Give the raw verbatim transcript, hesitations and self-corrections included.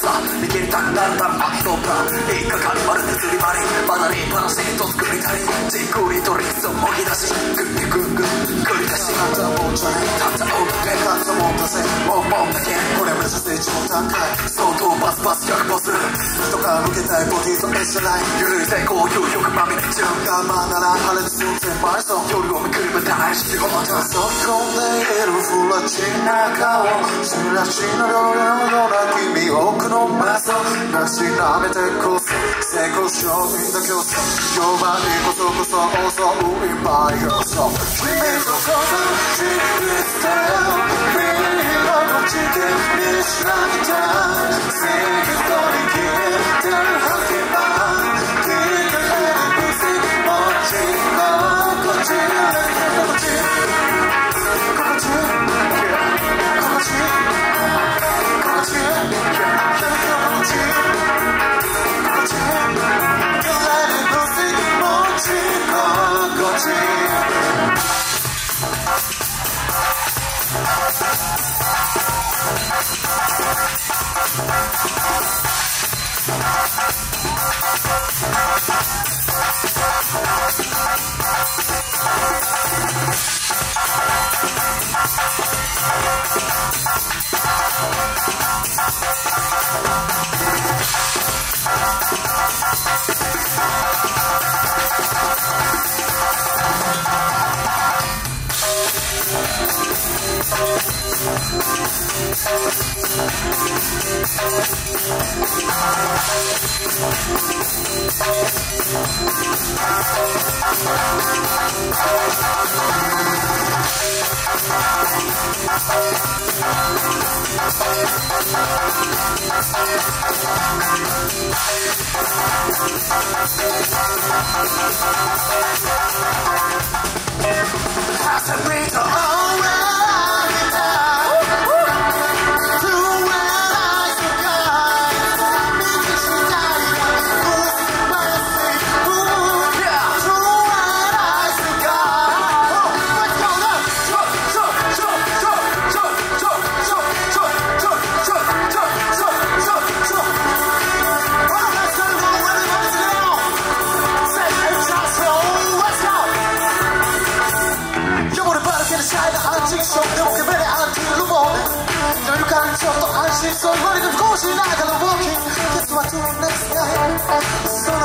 さ逃げたくなるたらアクトプランいっかかりまるで釣り針まだに話と作りたりじっくりとリスをもぎ出しグッグッグッ繰り返したったもんじゃねたった音でたったもんだぜもうもんだけこれ目指して一問段階相当バスバス逆行する人が向けたいボディーと絵じゃないゆるいぜこういう欲まみれちゃう我慢なら晴れて寸前前そう夜をめくれば大好きほどそこでいるフラチな顔しらしの料理のような君奥のマスなしなめてこそ成功商品だ競争評判にこそこそ襲うインパイアそう君とこそ真実だよ君の地形にしらみた正義とに消えてるはずば聞いてくれるブスもちろんこっちこっち心地心地心地心地心地So running of course you're not gonna walk in. Guess what? Till next night. So